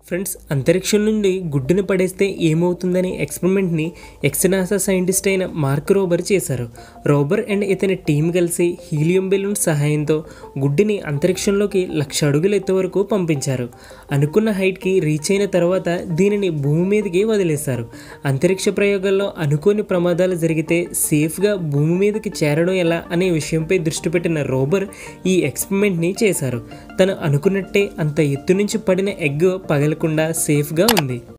Friends, అంతరిక్షం నుండి గుడ్డుని పడేస్తే ఏమవుతుందని ఎక్స్పెరిమెంట్ని ఎక్స్-నాసా సైంటిస్ట్ అయిన మార్క్ రోబర్ చేశారు. రోబర్ అండ్ ఇతని టీం కలిసి హీలియం బెలూన్ సహాయంతో గుడ్డుని అంతరిక్షంలోకి 1,00,000 అడుగుల ఎత్తు వరకు పంపించారు. అనుకున్న హైట్కి రీచ్ అయిన తర్వాత దీనిని భూమి మీదకి వదిలేశారు. అంతరిక్ష ప్రయోగాల్లో అనుకోని ప్రమాదాలు జరిగితే సేఫ్గా భూమి మీదకి చేరడం ఎలా అనే విషయంపై దృష్టి పెట్టిన రోబర్ ఈ ఎక్స్పెరిమెంట్ని చేశారు. తను అనుకున్నట్టే అంత ఎత్తు నుంచి పడిన ఎగ్ పగలకుండా సేఫ్గా ఉంది.